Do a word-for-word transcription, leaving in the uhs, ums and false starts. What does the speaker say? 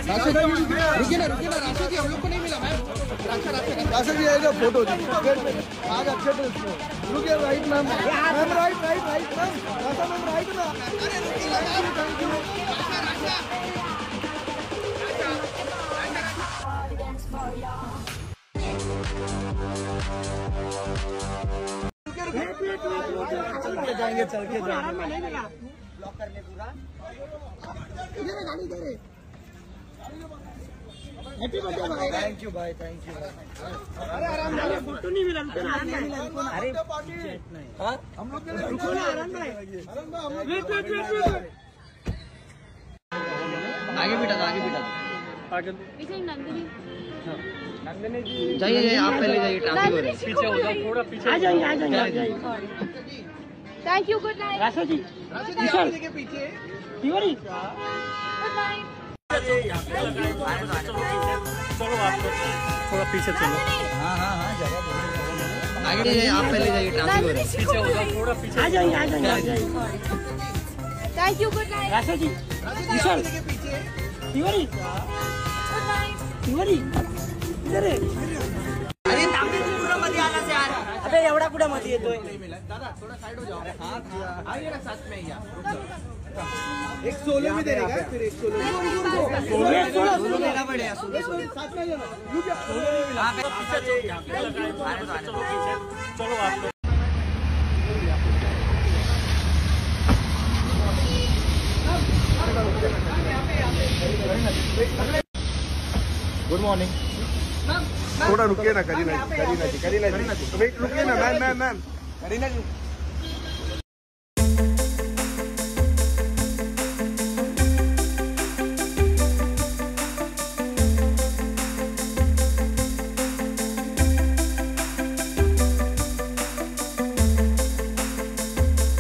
रुकिए ना रुकिए ना राशा जी हम लोग को नहीं मिला मैम। राशा राशा राशा जी आएगा फोटो आज अच्छे ड्रेस में। रुकिए right ma'am ma'am right right right ma'am Rasha ma'am right ना। अरे रुकिए ma'am thank you Rasha Rasha चल के जाएंगे चल के जाएंगे ब्लॉक कर ले पूरा गाड़ी दे रहे। हैप्पी बर्थडे भाई। थैंक यू भाई थैंक यू। अरे आराम से फोटो नहीं मिला अरे हां हम लोग रुको ना आराम भाई वेट वेट वेट आगे बिठा दो आगे बिठा दो आगे पीछे नंदिनी नंदिनी जी जाइए आप पहले जाइए ट्रैफिक हो रही है पीछे हो जाओ थोड़ा पीछे आ जाइए आ जाइए। Thank you good night Rasha ji Rasha ji के पीछे तिवारी गुड नाइट। चलो आप थोड़ा पीछे चलो। हाँ हाँ हाँ जगह आगे जाइए आप पहले जाइए ट्रैफिक हो रही है पीछे हो जाओ थोड़ा पीछे आ जाइए आ जाइए। Thank you good night Rasha ji Rasha ji के पीछे तिवारी गुड नाइट तिवारी इधर अरे तांबे पूरा मत आना से यार। अबे एवढा कुठे मध्ये येतोय नहीं मिला दादा थोड़ा साइड हो जाओ। हां आइए ना साथ में यार एक सोलो में देगा फिर एक सोलो सोलो सोलो लेना पड़ेगा सोलो साथ में जाना सोलो नहीं मिला चलो पीछे चलो आप गुड मॉर्निंग। थोड़ा रुकिए ना करीना जी करीना जी करीना जी वेट रुकिए ना मैम मैम मैम करीना जी